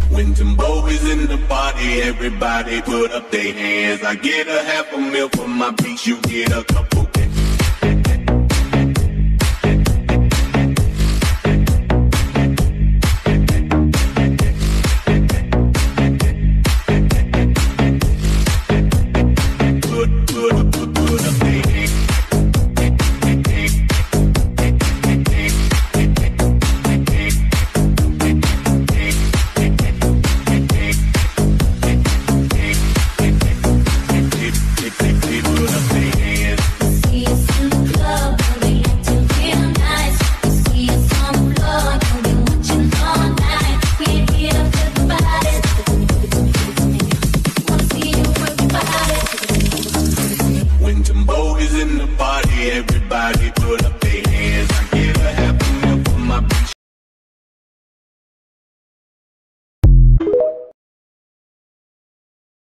When Timbo is in the party, everybody put up their hands. I get a half a meal for my beats, you get a couple